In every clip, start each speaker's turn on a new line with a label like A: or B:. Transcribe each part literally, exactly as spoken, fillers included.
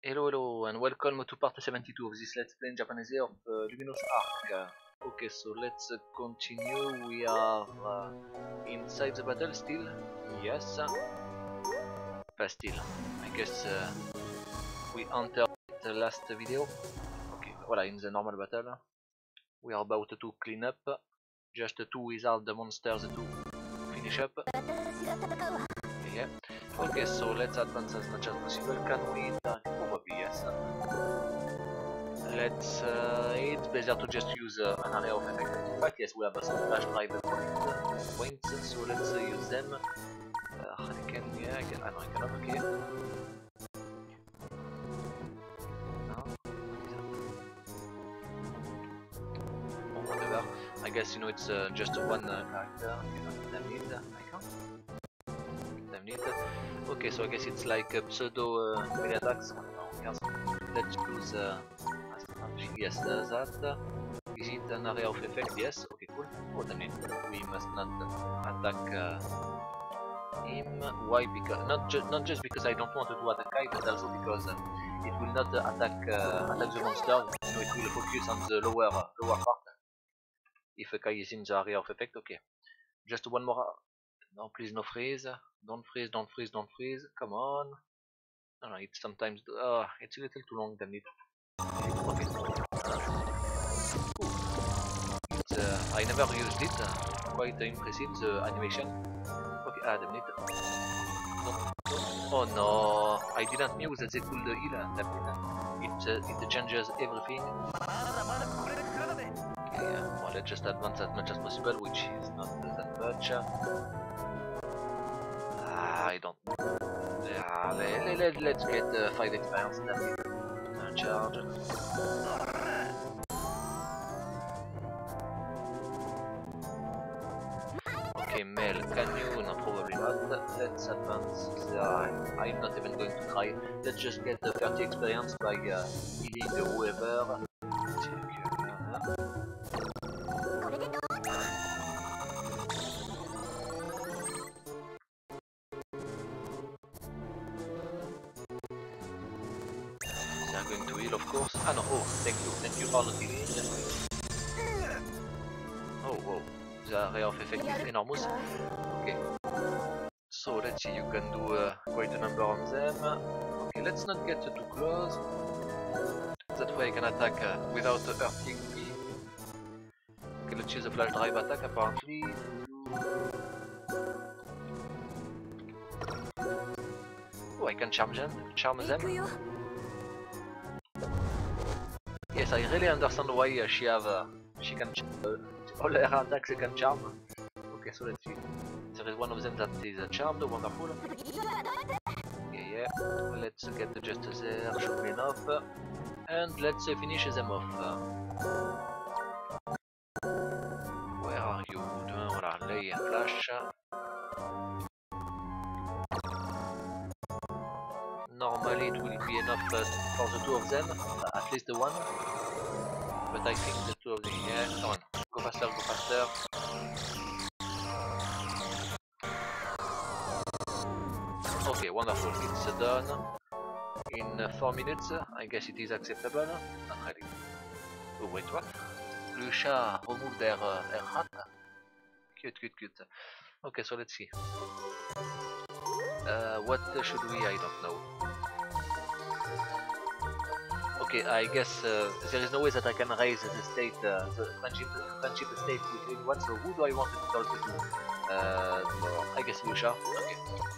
A: Hello, hello, and welcome to part seventy-two of this Let's Play in Japanese of uh, Luminous Arc. Uh, okay, so let's uh, continue. We are uh, inside the battle still. Yes. But still, I guess uh, we entered the last video. Okay, voilà, in the normal battle. We are about to clean up. Just two wizard monsters to finish up. Yeah. Okay, so let's advance as much as possible. Can we target? Probably yes. Let's. Uh, it's better to just use uh, an area of effect. In fact, yes, we have some flash drive points, so let's uh, use them. Uh, I can, yeah, I can. I know I cannot. Okay. No. Oh, whatever. I guess you know it's uh, just one uh, character. Damn it, I can't. Damn it. Okay, so I guess it's like a pseudo uh, melee attacks. Let's use uh, yes, uh, that. Is it an area of effect? Yes. Okay, cool. Oh, damn it. We must not attack uh, him. Why? Because not ju not just because I don't want to do attack Kai, but also because uh, it will not uh, attack uh, attack the monster. You know, it will focus on the lower uh, lower part. If a Kai is in the area of effect, okay. Just one more. No, please, no freeze. Don't freeze, don't freeze, don't freeze. Come on. No, no, it's sometimes. Uh, it's a little too long, damn it. Okay. It's, uh, I never used it. Uh, quite uh, impressive, the animation. Okay, ah, damn it. No. Oh no, I didn't knew that they could uh, heal. Damn it. It, uh, it changes everything. Okay, uh, well, let's just advance as much as possible, which is not uh, that much. I don't. Yeah, let, let, let's get uh, five experience. That's it. Uh, charge. Okay, Mel, can you? No, probably not. Let's advance. Uh, I'm not even going to try. Let's just get the thirty experience by uh, healing whoever. Going to heal, of course. Ah no, oh, thank you, thank you for the healing. Oh, whoa, the area of effect is enormous. Okay, so let's see, you can do uh, quite a number on them. Okay, let's not get too close. That way I can attack uh, without uh, hurting me. Okay, let's use a flash drive attack apparently. Oh, I can charm them. Charm them. Yes, I really understand why uh, she have uh, she can uh, all her attacks they can charm. Okay, so let's see. There is one of them that is uh, charmed, wonderful. Okay, yeah. Let's get just there, should be enough. And let's uh, finish them off. Where are you? Voilà, lay a flash. Normally it will be enough uh, for the two of them, uh, at least the one. But I think the two of them, yeah, come on, go faster, go faster. Okay, wonderful, it's uh, done. In uh, four minutes, uh, I guess it is acceptable. Not really. Oh, wait, what? Lucia removed her, uh, her hat. Cute, cute, cute. Okay, so let's see. Uh, what uh, should we? I don't know. Okay, I guess uh, there is no way that I can raise the state, uh, the friendship, friendship state with anyone. So who do I want to talk to? Uh, no, I guess Lucia. Okay.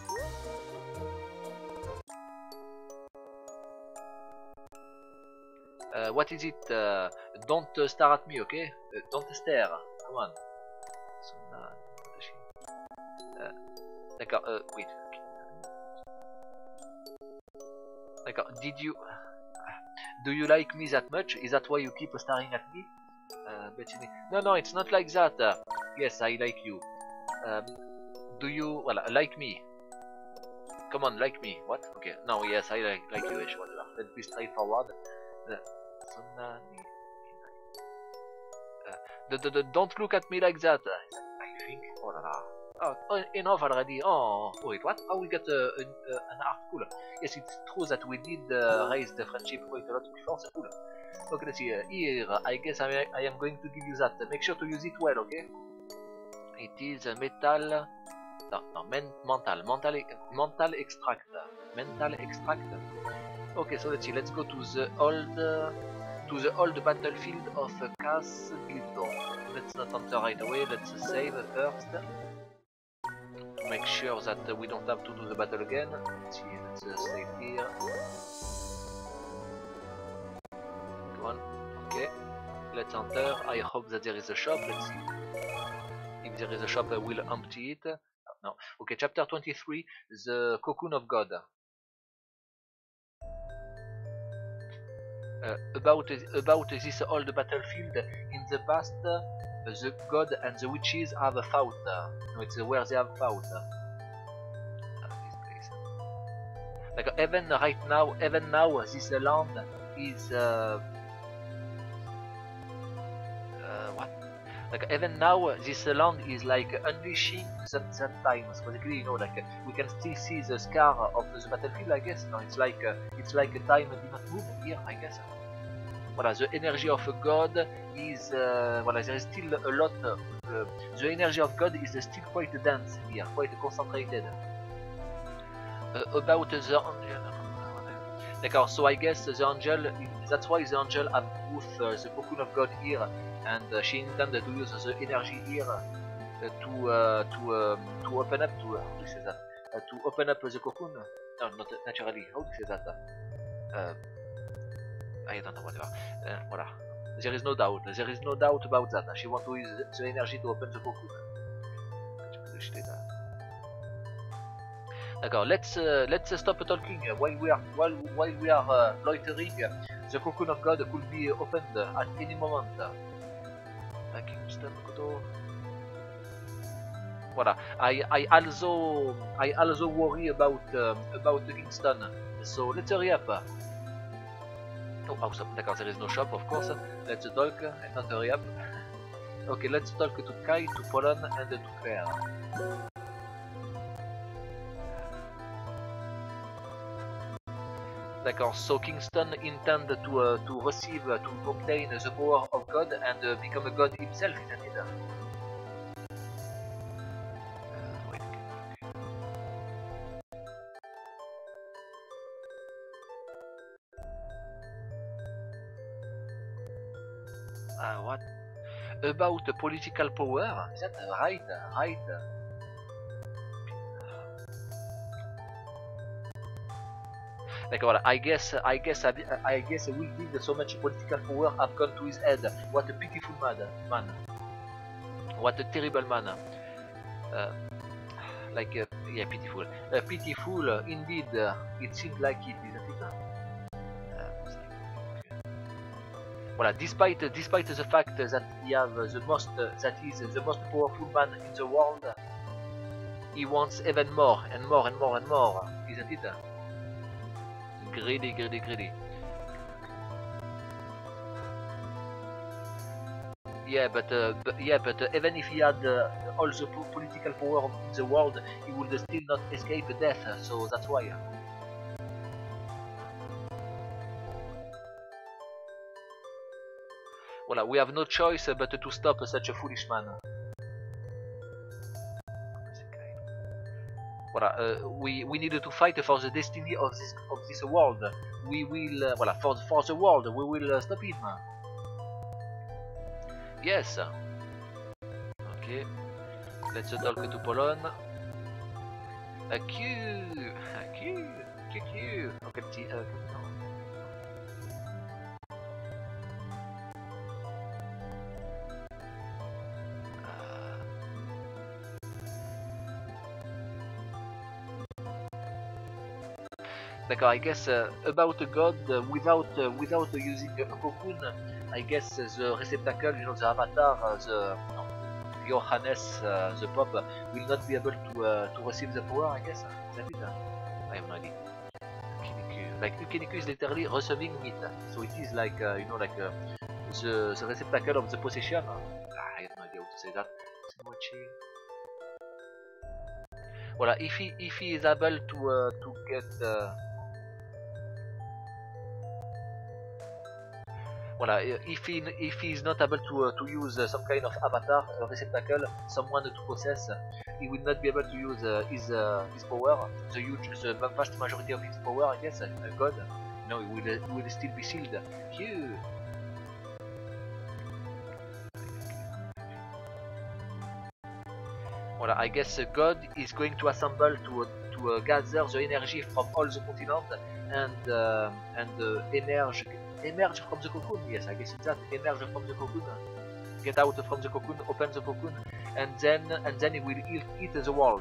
A: Uh, what is it? Uh, don't uh, stare at me, okay? Uh, don't stare. Come on. Uh, D'accord. Uh, wait. D'accord. Did you? Do you like me that much? Is that why you keep staring at me? Uh, Bethany. No, no, it's not like that. Uh, yes, I like you. Um, do you, well, like me? Come on, like me. What? Okay. No, yes, I like, like you. Let's be straightforward. Uh, uh, the, the, the, don't look at me like that. I think. Oh la la. Oh, enough already. Oh, wait, what? Oh, we got uh, an, uh, an art. Cool. Yes, it's true that we did uh, raise the friendship quite a lot before. So cool. Okay, let's see. Uh, here, I guess I, I am going to give you that. Make sure to use it well, okay? It is a metal. No, no, men mental, mental, mental extract, mental extract. Okay, so let's see. Let's go to the old, uh, to the old battlefield of uh, Cas Glido. Let's not enter right away. Let's save first. Make sure that uh, we don't have to do the battle again. Let's see. Let's uh, save here. Good one. Okay. Let's enter. I hope that there is a shop. Let's see. If there is a shop, I will empty it. No. Okay, chapter twenty-three, the Cocoon of God. Uh, about about this old battlefield in the past, uh, the god and the witches have fought. Uh, no, it's where they have fought. Uh, this place. Like even right now, even now, this land is. Uh, uh, what? Like even now, this land is like unleashing that, that time. So basically, you know, like we can still see the scar of the battlefield. I guess. No, it's like uh, it's like a time did not move here. I guess. Voilà, the energy of God is. Uh, voilà, there is still a lot. Uh, the energy of God is still quite dense here, quite concentrated. Uh, about the angel. D'accord. So I guess the angel. That's why the angel have both uh, the cocoon of God here. And uh, she intended to use the energy here uh, to uh, to um, to open up to uh, how do you say that uh, to open up the cocoon. No, not naturally. How do you say that? Uh, I don't know whatever. Uh, voilà. There is no doubt. There is no doubt about that. She wants to use the energy to open the cocoon. D'accord. Let's uh, let's uh, stop talking while we are while while we are uh, loitering. The cocoon of God could be opened at any moment. Kingston, voilà. I I also I also worry about um, about Kingston. So let's hurry up. Oh, oh stop. D'accord, there is no shop, of course. Let's talk and not hurry up. Okay, let's talk to Kai, to Poland, and to Claire. D'accord. So Kingston intend to uh, to receive uh, to obtain the power of God and uh, become a god himself, isn't it? Uh, wait, okay. Uh, what? About political power? Is that right? Right? Like, well, I guess, I guess, I, I guess, will give so much political power have gone to his head. What a pitiful man, man. What a terrible man. Uh, like, uh, yeah, pitiful. Uh, pitiful, uh, indeed. Uh, it seems like it, isn't it? Uh, voilà. Despite, uh, despite the fact that he have the most, uh, that is the most powerful man in the world, he wants even more and more and more and more, isn't it? Greedy, greedy, greedy. Yeah, but, uh, but yeah, but uh, even if he had uh, all the po political power in the world, he would uh, still not escape death. So that's why. Voilà, we have no choice but to stop such a foolish man. Voilà, uh, we we needed to fight for the destiny of this of this world. We will, uh, voilà, for for the world, we will uh, stop him. Yes. Okay. Let's uh, talk to Poland. A Q, a Q, Q, Q. Okay, let's see. Uh, no. D'accord, I guess uh, about a god uh, without uh, without uh, using a cocoon, I guess uh, the receptacle, you know, the avatar, uh, the no, Johannes, uh, the Pope, uh, will not be able to uh, to receive the power. I guess. Is that it? I have no idea. Ukeniku. Like Ukeniku is literally receiving it, so it is like uh, you know, like uh, the the receptacle of the possession. Ah, I have no idea how to say that. Watching. Voilà, if he if he is able to uh, to get uh, voilà, if he if he is not able to uh, to use uh, some kind of avatar uh, receptacle, someone to possess, he will not be able to use uh, his uh, his power, the huge, the vast majority of his power, I guess. Uh, God, no, he will uh, he will still be sealed. Phew. Voilà, I guess uh, God is going to assemble to uh, to uh, gather the energy from all the continents and uh, and uh, emerge emerge from the cocoon. Yes, I guess it's that, emerge from the cocoon, get out from the cocoon, open the cocoon, and then and then it will eat, eat the world.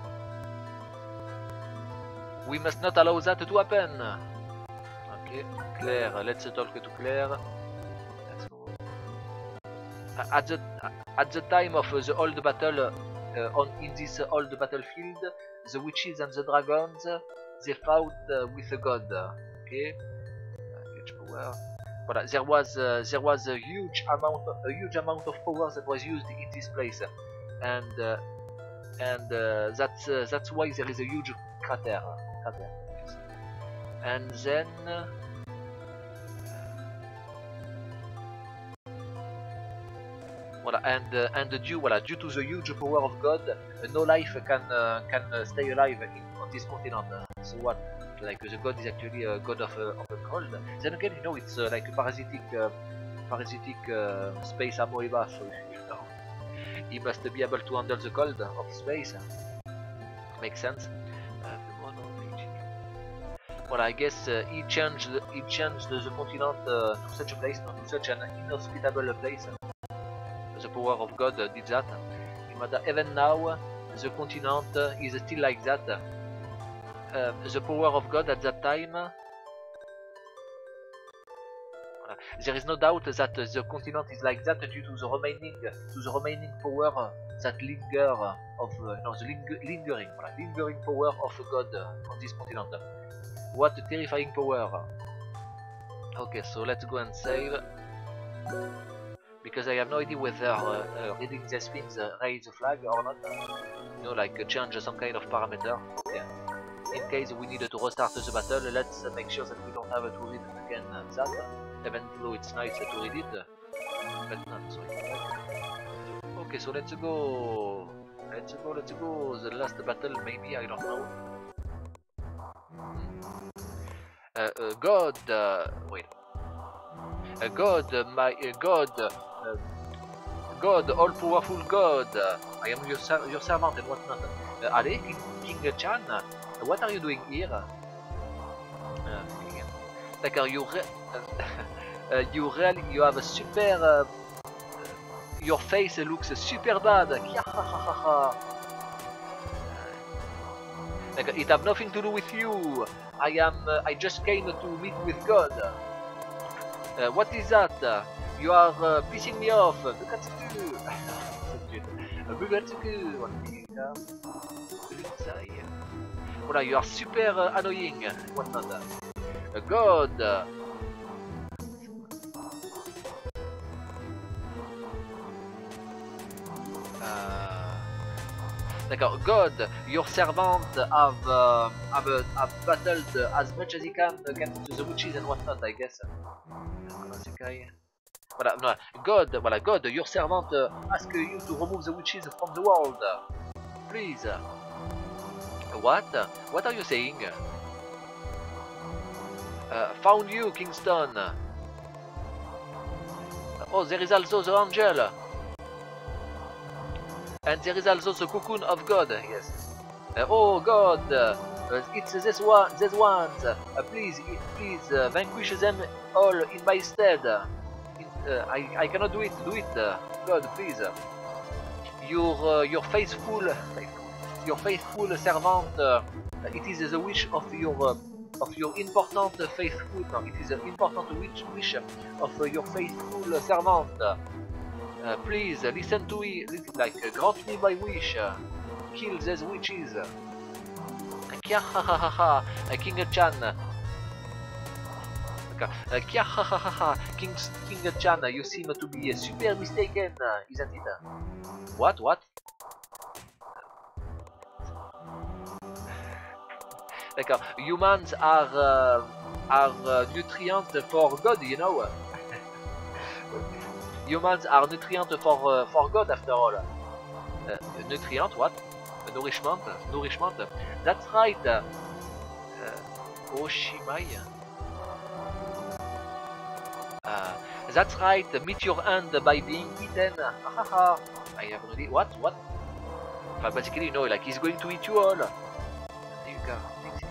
A: We must not allow that to happen. Okay, Claire, let's talk to Claire. Let's move. At the at the time of uh, the old battle. Uh, on in this uh, old battlefield, the witches and the dragons uh, they fought uh, with a god. Okay, huge power. Voilà, there was uh, there was a huge amount of, a huge amount of power that was used in this place, and uh, and uh, that's uh, that's why there is a huge crater. crater. And then. Uh, Voilà, and uh, and due voilà due to the huge power of God, uh, no life can uh, can uh, stay alive in, on this continent. So what? Like the God is actually a god of a, of a cold. Then again, you know, it's uh, like a parasitic uh, parasitic uh, space amoeba. So you know, he must be able to handle the cold of space. Makes sense. Uh, well, I guess uh, he changed he changed the continent uh, to such a place, not to such an inhospitable place. The power of God uh, did that. Even now, the continent uh, is still like that. Uh, the power of God at that time. Uh, there is no doubt that uh, the continent is like that due to the remaining, to the remaining power that linger of uh, no, the ling lingering, voilà, lingering power of God uh, on this continent. What a terrifying power! Okay, so let's go and save. Because I have no idea whether uh, uh, reading these things uh, raise a flag or not. You know, like uh, change some kind of parameter. Yeah. In case we need to restart the battle, let's uh, make sure that we don't have to read again uh, that. Even though it's nice uh, to read it, uh, but not sorry. Okay, so let's go. Let's go. Let's go. The last battle, maybe, I don't know. Uh, uh, God. Uh, wait. Uh, God, uh, my uh, God. Uh, Uh, God, all-powerful God, uh, I am your, ser your servant and whatnot. Uh, allez, King, King Chan, uh, what are you doing here? Uh, D'accord, you, re uh, you really, you have a super, uh, your face looks super bad. Like, it have nothing to do with you. I am, uh, I just came to meet with God. Uh, what is that? You are uh, pissing me off. Bukatsuku. Bukatsuku. Voilà, you are super uh, annoying. What not? Uh, God. Uh, D'accord, God, your servant have uh, have, uh, have battled as much as he can against the witches and whatnot, I guess. Voilà, no, God, voilà, God, your servant uh, ask you to remove the witches from the world. Please. What? What are you saying? Uh, found you, Kingston. Oh, there is also the angel. And there is also the cocoon of God. Yes. Uh, oh God, uh, it's this one, these ones. Uh, please, please uh, vanquish them all in my stead. Uh, I I cannot do it. Do it, uh, God, please. Your uh, your faithful, your faithful servant. Uh, it is the wish of your uh, of your important faithful. No, it is an important wish wish of uh, your faithful servant. Uh, please uh, listen to it. Like uh, grant me my wish. Uh, kill these witches. Kiahahaha, King Chan. Uh, Kiahahaha, King King Chan. You seem to be uh, super mistaken, uh, isn't it? What? What? D'accord. Humans are uh, are uh, nutrients for God, you know. Humans are nutrients for uh, for God after all. Uh, nutrient, what? Nourishment, nourishment. That's right. Uh, Oshimai. Uh, that's right. Meet your end by being eaten. Hahaha. I have no idea. What? What? But basically, you know, like he's going to eat you all. There you go.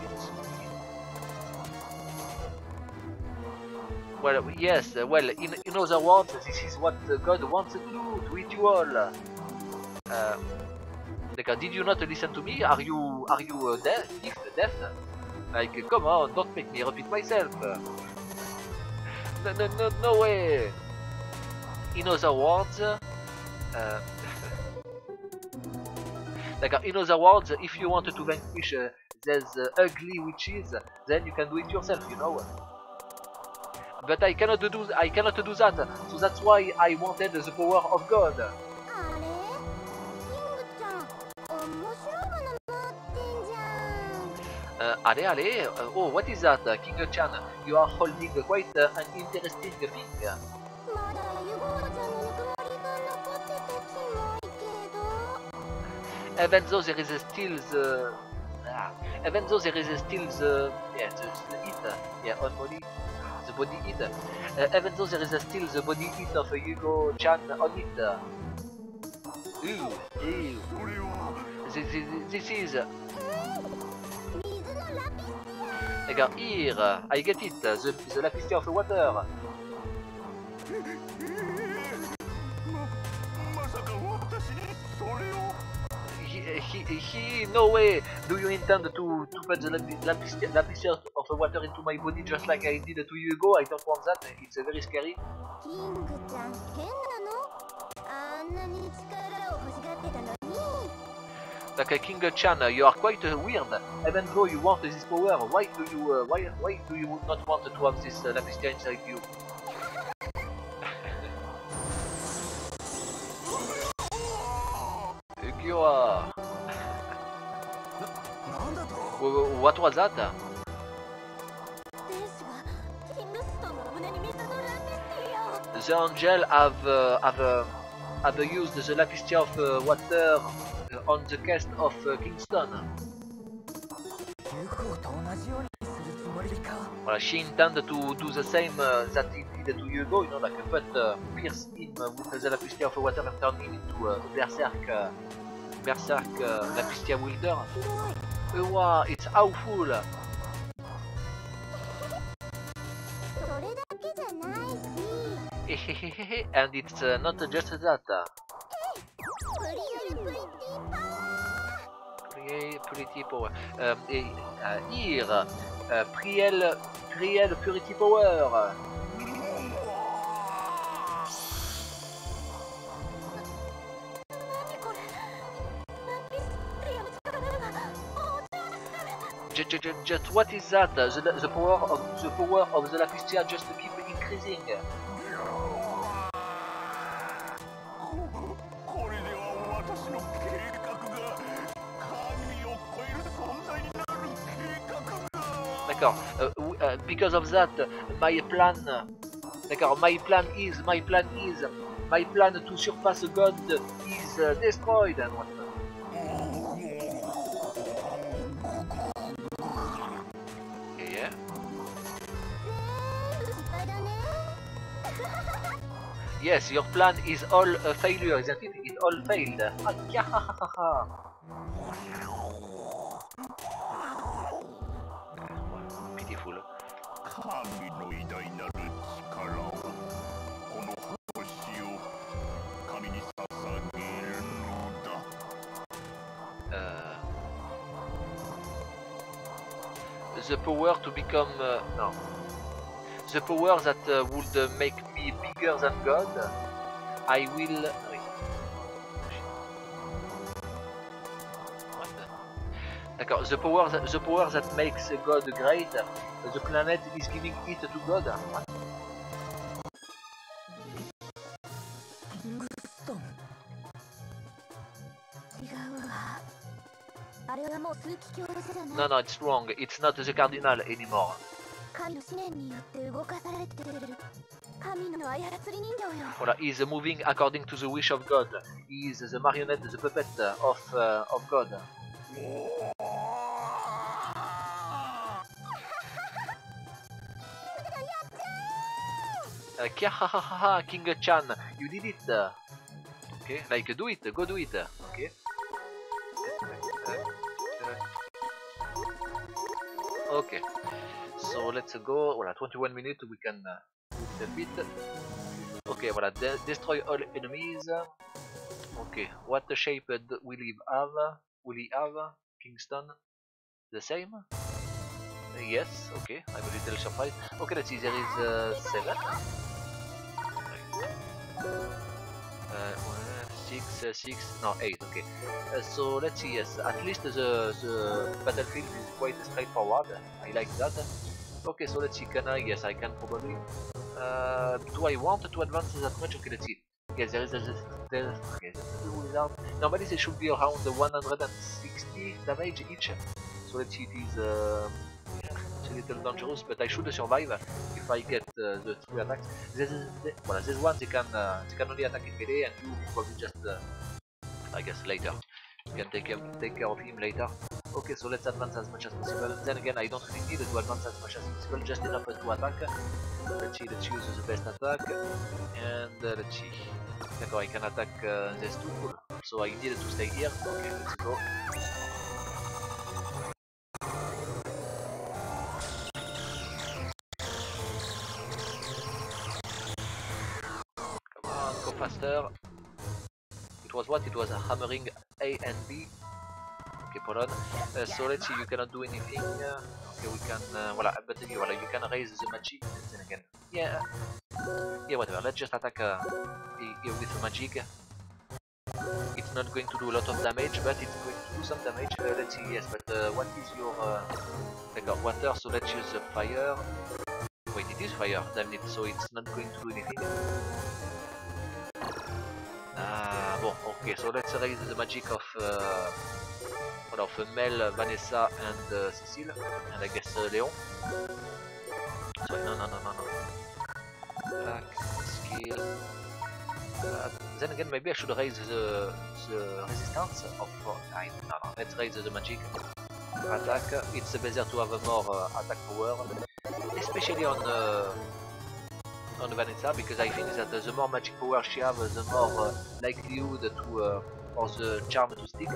A: Well, yes. Uh, well, in in other words, this is what uh, God wants to do, to eat you all. Uh, like, uh, did you not listen to me? Are you are you uh, deaf? Deaf? Like, come on, don't make me repeat myself. No, no, no, no way. In other words, uh, like, uh, in other words, if you want to vanquish uh, these uh, ugly witches, then you can do it yourself, you know. But I cannot do I cannot do that, so that's why I wanted the power of God. Uh, allez, allez. Uh, oh, what is that, uh, King-chan? You are holding uh, quite uh, an interesting thing. Even though there is still the... Ah, even though there is still the... Yeah, the, the heat. Uh, yeah, on body. The body heat. Uh, even though there is still the body heat of uh, Yugo-chan on it. Uh, ooh, ew. This, this, this is... Uh, Regarde, here, I get it, the, the Lapis of water. He, he, he, no way. Do you intend to, to put the Lapis, Lapis of water into my body just like I did two years ago? I don't want that, it's uh, very scary. Like a King-chan, uh, you are quite uh, weird. Even though you want this power, why do you uh, why why do you not want to have this uh, Lapis inside you? Gyoa. What was that? The angel have uh, have uh, have used the Lapis of uh, water on the cast of uh, Kingston. Well, she intended to do the same uh, that he did two years ago, you know, like put uh, pierce him uh, with the Lapis of water and turn him into a uh, berserk, uh, berserk uh, Lapis wielder. Uh, wow, it's awful. And it's uh, not just that. Pretty power. Um, uh, here, uh, Priel, Priel Purity Power. Just, just, just what is that? The, the power of the power of the Lapistia just keep increasing. D'accord. Uh, uh, because of that, my plan. D'accord. My plan is. My plan is. My plan to surpass God is uh, destroyed. And what? Yeah. Yes, your plan is all a failure, isn't it? It all failed. Pitiful. Uh, the power to become uh, no. The power that uh, would uh, make me bigger than God. I will. Wait. What? D'accord. The power that the power that makes God great. The planet is giving it to God. What? No, no, it's wrong. It's not the cardinal anymore. Voilà, he's moving according to the wish of God. He is the marionette, the puppet of uh, of God. Uh, Kia ha ha ha ha, King Chan, you did it. Okay, like do it, go do it. Okay. Okay. So let's go. Voilà, twenty-one minutes. We can uh, the bit. Okay, voilà, de destroy all enemies. Okay, what the shape will he have? Will he have? Kingston? The same? Uh, yes, okay, I'm a little surprised. Okay, let's see, there is uh, seven. Uh, one, six, uh, six, no, eight, okay. Uh, so let's see, yes, at least the, the battlefield is quite straightforward. I like that. Okay, so let's see, can I? Yes, I can probably. Uh, do I want to advance that much? Okay, let's see. Yes, there is a, there, okay, without. Normally they should be around the one hundred sixty damage each. So let's see, it is uh, it's a little dangerous, but I should survive if I get uh, the three attacks. This is the, well, this one they can uh, they can only attack in melee, and you probably just uh, I guess later. You can take him, take care of him later. Okay, so let's advance as much as possible. Then again, I don't really need to advance as much as possible, just enough to attack. Let's see, let's use the best attack. And uh, let's see. D'accord, I can attack uh, these two. Cool. So I needed to stay here. Okay, let's go. Come on, go faster. It was what? It was a hammering A and B. Okay, Polon. Uh, so let's see, you cannot do anything. Uh, okay, we can. Uh, voilà, but uh, voilà, you can raise the magic. Then again, yeah, yeah, whatever. Let's just attack uh, here with the magic. It's not going to do a lot of damage, but it's going to do some damage. Uh, let's see, yes, but uh, what is your. Uh, like water, so let's use the fire. Wait, it is fire, damn it, so it's not going to do anything. Ah, bon, okay, so let's raise the magic of. Uh, of Mel, Vanessa, and uh, Cecile, and I guess uh, Leon. Sorry, no, no, no, no, no. Attack, skill. Uh, then again, maybe I should raise the, the resistance of. Uh, I, no, no, let's raise the magic. Attack. It's better to have more uh, attack power, especially on uh, on Vanessa, because I think that uh, the more magic power she has, the more uh, likelihood to uh, for the charm to stick.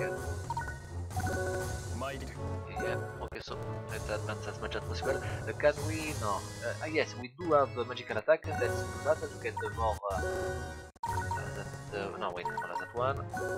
A: Yeah, okay, so let's advance as much as possible. Uh, can we? No. Uh, uh, yes, we do have a magical attack. Let's do that to get uh, more. Uh, uh, that, uh, no, wait, not that one.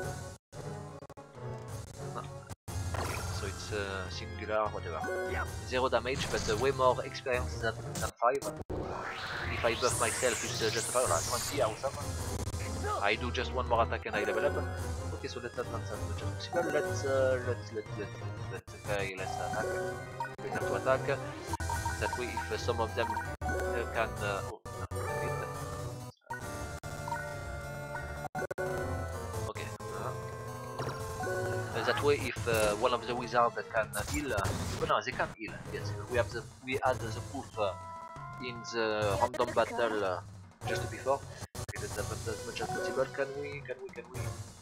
A: No. Okay, so it's uh, singular, whatever. Yeah. Zero damage, but uh, way more experience than, than five. If I buff myself, it's uh, just about uh, twenty, awesome. I do just one more attack and I level up. Okay, so let's advance as much as possible. Let's uh, let's let's let's let's okay, let's attack. We have to attack. That way, if uh, some of them uh, can. Uh, oh, no, okay. Uh, uh, that way, if uh, one of the wizards can uh, heal, uh, oh no, they can heal. Yes, we have the we had the proof uh, in the random battle uh, just before. Okay, let's advance as much as possible. Can we? Can we? Can we?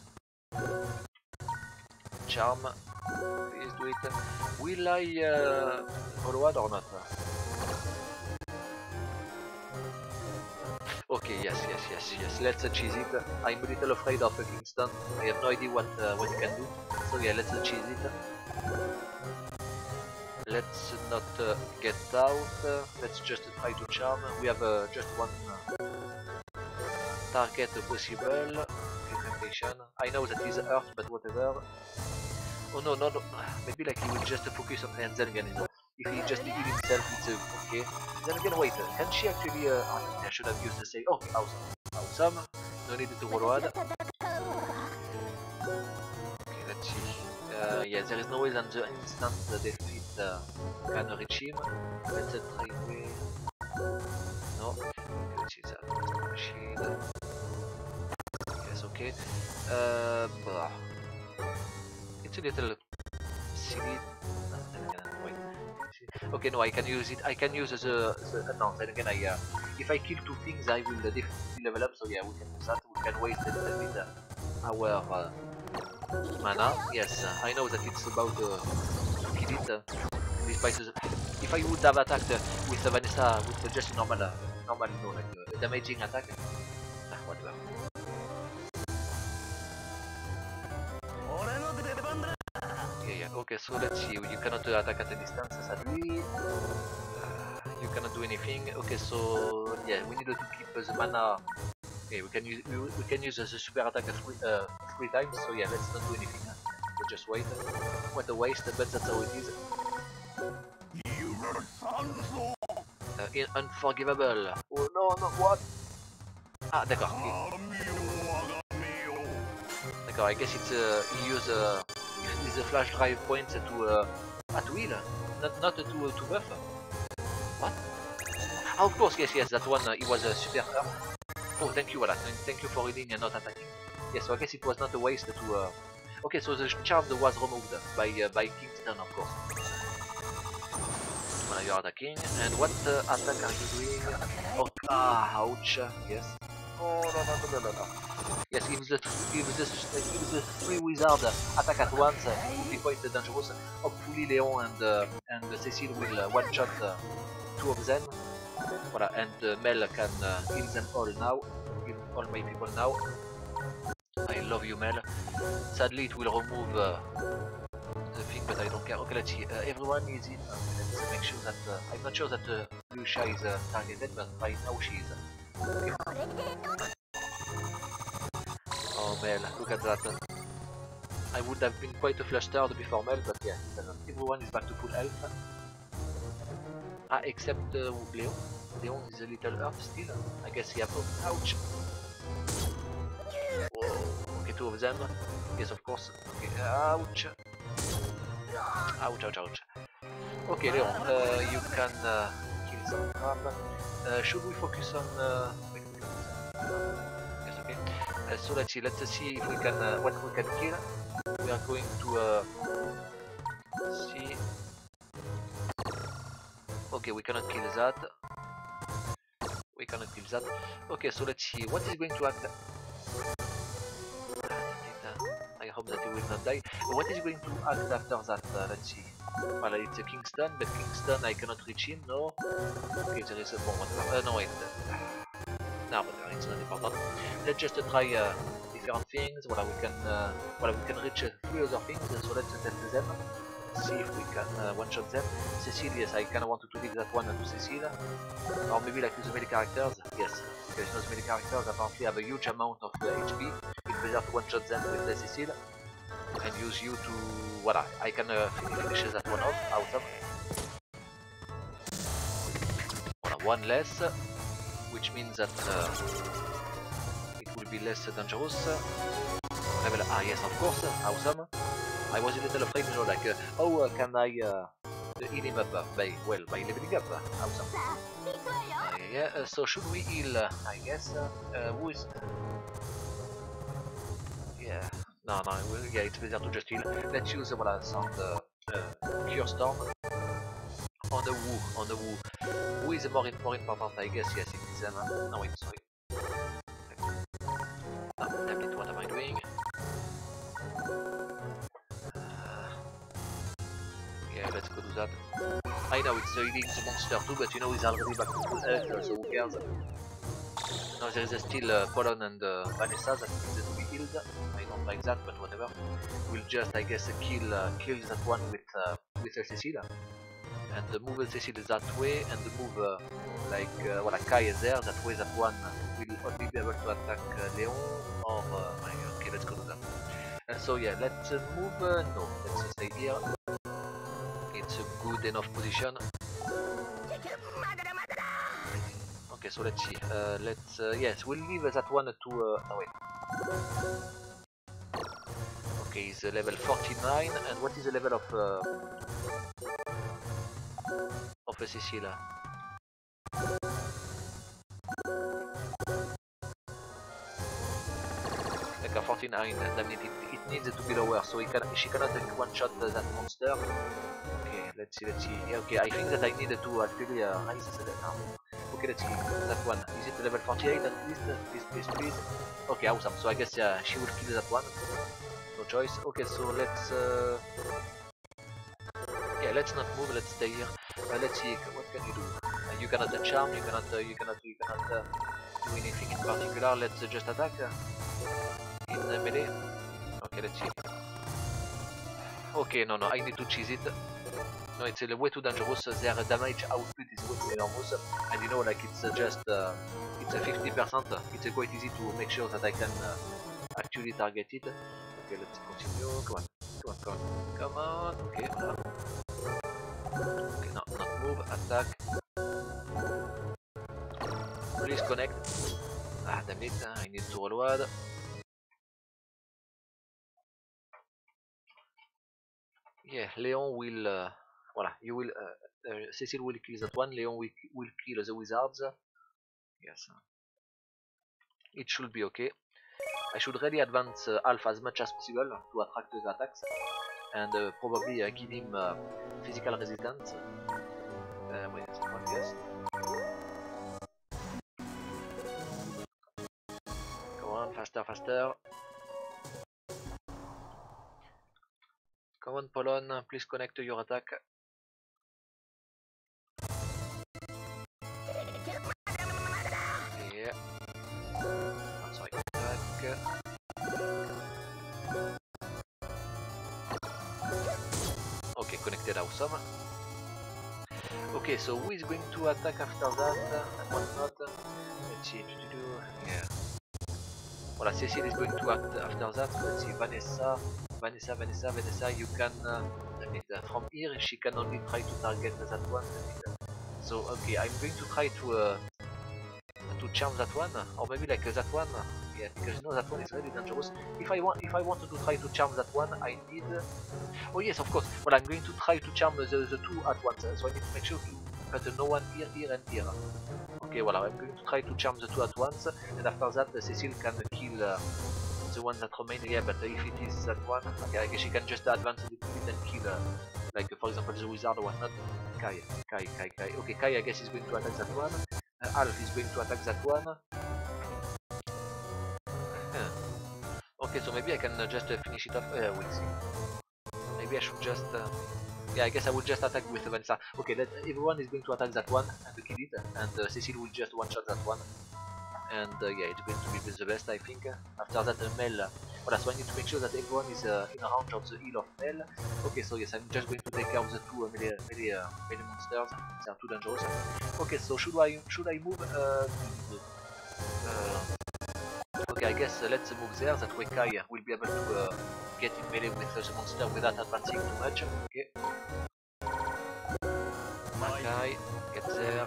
A: Charm, please do it. Will I uh, follow or not? Okay, yes, yes, yes, yes. Let's uh, cheese it. I'm a little afraid of uh, Kingston. I have no idea what uh, what he can do. So yeah, let's uh, cheese it. Let's not uh, get out. Uh, let's just uh, try to charm. We have uh, just one uh, target possible. I know that he's hurt, but whatever. Oh no, no, no. Maybe like he will just focus on and then again, you know, if he just heal himself, it's uh, okay. Then again, wait, can she actually? Uh, I should have used the save. Okay, awesome, awesome. No need to reload. Okay, let's see. Uh, yeah, there is no way that the instant the defeat uh, can reach him. Let's uh, try with. No. Okay, let's see that machine. Yes, okay. Uh, it's a little silly Okay, no, I can use it. I can use the. the uh, no, then again, I uh, if I kill two things, I will uh, definitely level up. So yeah, we can do that. We can waste a little bit uh, our uh, mana. Yes, uh, I know that it's about uh, to kill it. Uh, despite the, if I would have attacked uh, with uh, Vanessa with uh, just a normal, uh, normal, no, like uh, a damaging attack. Ah, whatever. Yeah, yeah. Okay, so let's see. You cannot uh, attack at a distance, sadly. Uh, you cannot do anything. Okay, so yeah, we need to keep uh, the mana. Okay, we can use we, we can use uh, the super attack three uh, three times. So yeah, let's not do anything. Huh? We'll just wait. What a waste, but that's how it is. Uh, in unforgivable. Oh no, no, what? Ah, d'accord. D'accord. I guess it's uh, he use uh, is the flash drive points to uh, ah, to heal, not not to uh, to buff. What? Ah, of course, yes, yes, that one. Uh, it was a uh, super. Uh, oh, thank you, Wala. Thank you for healing and not attacking. Yes, so I guess it was not a waste to. Uh... Okay, so the charm was removed by uh, by Kingston, of course. Well, you're attacking, and what uh, attack are you doing? Oh, ah, ouch. Yes. Oh no no no no no. Yes, if the if the if the three wizards attack at once, uh, it will be quite dangerous. Hopefully, Leon and uh, and Cecile will uh, one shot uh, two of them. Voilà, and uh, Mel can uh, heal them all now. Heal all my people now. I love you, Mel. Sadly, it will remove uh, the thing, but I don't care. Okay, let's see. Uh, everyone is in. Uh, let's make sure that uh, I'm not sure that uh, Lucia is uh, targeted, but right now she is. Okay. Oh, Mel, look at that. I would have been quite flustered before Mel, but yeah, everyone is back to full health. Ah, except uh, Leon. Leon is a little hurt still. I guess he has. Oh, ouch! Whoa. Okay, two of them. Yes, of course. Okay, ouch! Ouch, ouch, ouch. Okay, Leon, uh, you can uh, kill some crab. Uh, should we focus on? Uh... Yes, okay. Uh, so let's see. Let's see if we can uh, what we can kill. We are going to uh, see. Okay, we cannot kill that. We cannot kill that. Okay, so let's see. What is going to happen? I hope that he will not die. What is going to act after that? Uh, let's see. Well, it's a Kingston, but Kingston I cannot reach him. No. Okay, there is a bomb. Uh, no, wait. No, but it's not important. Let's just uh, try uh, different things. Well, we can. Uh, well, we can reach uh, three other things. So let's test them. See if we can uh, one shot them. Cecile, yes, I kinda wanted to leave that one to Cecile. Or maybe like with the melee characters. Yes, because you know, the melee characters apparently have a huge amount of uh, H P. It's better to one shot them with the Cecile and use you to. Voilà, I can uh, finish that one off. Awesome. Voilà, one less, which means that uh, it will be less dangerous. Level, ah, yes, of course, awesome. I was a little afraid, you know, like, uh, oh, uh, can I uh, heal him up uh, by, well, by leveling up? Uh, awesome. Uh, yeah, uh, so should we heal? Uh, I guess. Uh, uh, who is? Yeah. No, no. Well, yeah, it's better to just heal. Let's use uh, voilà, some uh, uh, Cure Storm on the Wu. On the Wu. Who is more more important? I guess. Yes, it is. Um, no, wait, sorry. Oh, damn it! What am I doing? Yeah, let's go do that. I know it's healing the monster too, but you know he's already back to full health, so who cares? Now there is still uh, Polon and uh, Vanessa that needs to be healed. I don't like that, but whatever. We'll just, I guess, uh, kill uh, kill that one with uh, with uh, Cecile, and uh, move Cecile that way, and move uh, like uh, voilà, Kai is there. That way, that one will only be able to attack uh, Leon. Or uh, okay, let's go do that. And so yeah, let's uh, move. Uh, no, let's stay here. It's a good enough position. Okay, so let's see. Uh, let's uh, yes, we'll leave that one to. Uh, oh wait. Okay, he's uh, level forty-nine, and what is the level of uh, of uh, Cecile? Like a forty-nine, and I mean it, it needs to be lower, so he can she cannot one shot uh, that monster. Okay, let's see, let's see. Yeah, okay, I think that I need to actually uh, raise the now. Okay, let's see. That one. Is it level forty-eight at least? Please, please, please. Okay, awesome. So I guess uh, she will kill that one. No choice. Okay, so let's. Uh... Yeah, let's not move. Let's stay here. Uh, let's see. What can you do? Uh, you cannot uh, charm. You cannot. Uh, you cannot. You cannot uh, do anything in particular. Let's uh, just attack uh, in uh, melee. Okay, let's see. Okay, no, no. I need to cheese it. No, it's uh, way too dangerous. Their damage output is way too enormous, and you know, like it's uh, just uh, it's a fifty percent. It's uh, quite easy to make sure that I can uh, actually target it. Okay, let's continue. Come on, come on, come on, come on. Okay, voilà. Okay, no, not move. Attack. Please connect. Ah, damn it! I need to reload. Yeah, Leon will. Uh, Voilà, you will. Uh, uh, Cecil will kill that one. Leon will, will kill the wizards. Yes, it should be okay. I should really advance uh, Alpha as much as possible to attract the attacks, and uh, probably uh, give him uh, physical resistance. Uh, wait, one guess. Come on, faster, faster. Come on, Polon, please connect your attack. Yeah. I'm sorry. Attack. Okay, connected, awesome. Okay, so who is going to attack after that? And what not? Let's see. Yeah. Voilà, Cecil is going to act after that. Let's see, Vanessa, Vanessa, Vanessa, Vanessa. You can. Uh, I mean, uh, from here, she can only try to target that one. So okay, I'm going to try to uh, to charm that one, or maybe like uh, that one. Yeah, because you know that one is really dangerous. If I want, if I wanted to try to charm that one, I need. Uh... Oh yes, of course. Well, I'm going to try to charm the, the two at once. So I need to make sure to cut no one here, here, and here. Okay, well, I'm going to try to charm the two at once, and after that, uh, Cecil can uh, kill uh, the one that remains. Yeah, but uh, if it is that one, okay, I guess she can just advance a little bit and kill, uh, like uh, for example, the wizard or whatnot. Kai, Kai, Kai, Kai. Okay, Kai, I guess is going to attack that one. Uh, Alf is going to attack that one. Okay, so maybe I can uh, just uh, finish it off. Uh, we'll see. Maybe I should just. Uh... Yeah, I guess I will just attack with Vanessa. Okay, let, everyone is going to attack that one and kill it, and uh, Cecil will just one-shot that one. And uh, yeah, it's going to be the best, I think. After that, uh, Mel. Uh, voilà, so I need to make sure that everyone is uh, in a range of the heal of Mel. Okay, so yes, I'm just going to take care of the two uh, melee, melee, uh, melee monsters. They are too dangerous. Okay, so should I should I move? Uh, uh, okay, I guess uh, let's move there. That way, Kai will be able to uh, get in melee with uh, the monster without advancing too much. Okay. Kai, get there.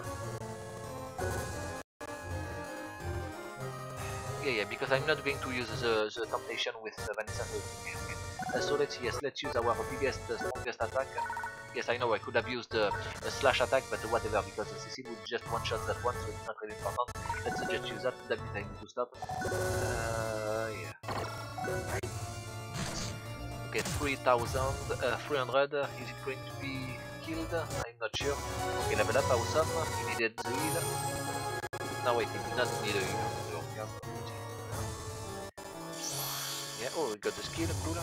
A: Yeah, yeah, because I'm not going to use the, the temptation with uh, Vanessa. Okay, okay. Uh, so let's yes, let's use our biggest, uh, strongest attack. Yes, I know I could have used uh, a slash attack, but uh, whatever, because uh, Cecil would just one shot that one, so it's not really important. Let's uh, just use that. That means I need to stop. Uh, yeah. Okay, three thousand, uh, three hundred. Uh, is it going to be killed? I'm not sure. Okay, level up, awesome. He needed the heal. No, wait, he did not need a heal. Yeah, oh, we got the skill, cool.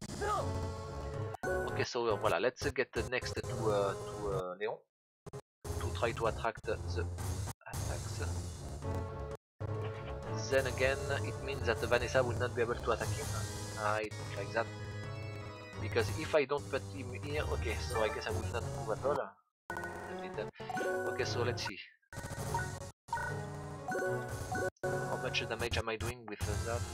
A: Okay, so uh, voilà, let's uh, get uh, next to uh, to uh, Leon to try to attract uh, the attacks. Then again, it means that Vanessa will not be able to attack him. I don't like that. Because if I don't put him here, okay, so I guess I will not move at all. Okay, so let's see. How much damage am I doing with uh, that?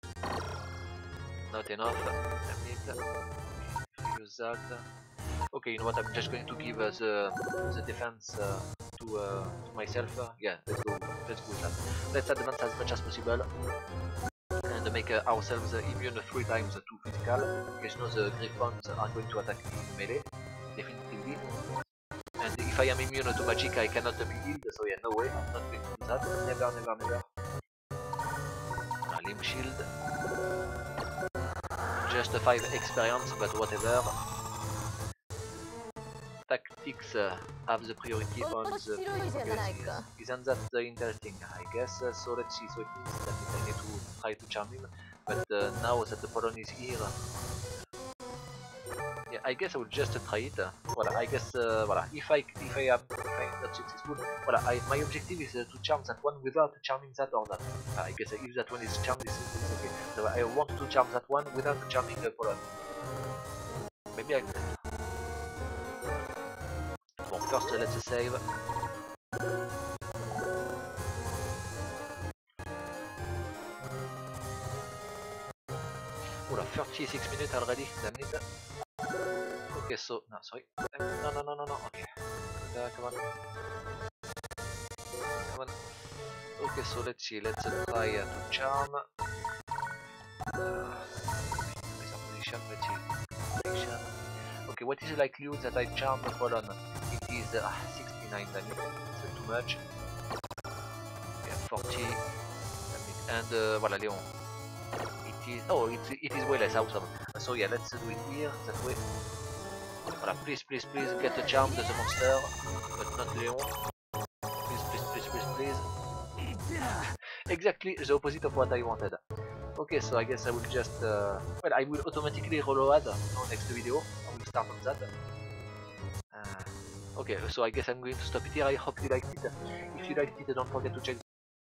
A: Not enough. Damn it. Use that. Okay, you know what? I'm just going to give uh, the the defense uh, to, uh, to myself. Yeah, let's go. Let's go with that. Let's advance as much as possible and make uh, ourselves uh, immune three times to physical. Because you know the Griffons are going to attack me in melee, definitively. And if I am immune to magic, I cannot be healed. So yeah, no way. I'm not going to do that. Never, never, never. Ah, limb shield. Just five experience, but whatever. Tac fix uh, have the priority on the yes, isn't that uh, interesting? I guess uh, so. Let's see. So it means that I need to try to charm him, but uh, now that the Polon is here, yeah, I guess I will just try it. Voilà, I guess uh, voilà. If I if I am if I am not successful, voilà, I, my objective is uh, to charm that one without charming that other. Uh, I guess uh, if that one is charmed, it's, it's okay. So I want to charm that one without charming the Polon. Maybe I can. Bon, first uh, let's save. Oula, thirty-six minutes already, damn it. Okay, so, no, sorry. No, no, no, no, no, okay. Uh, come on. Come on. Okay, so let's see, let's uh, try uh, to charm. Uh, position, let's see. Position. Okay, what is the likelihood that I charm the Polon? It is uh, sixty-nine, damn it. It's too much. Okay, forty. Damn it. And uh, voilà, Léon. It is, oh, it, it is way less, awesome. So yeah, let's do it here, that way. Voilà, please, please, please, get the charm of the monster, but not Leon. Please, please, please, please, please. Exactly the opposite of what I wanted. Okay, so I guess I will just, uh, well, I will automatically reload no, next video. I will start on that. Uh, okay, so I guess I'm going to stop it here. I hope you liked it. If you liked it, don't forget to check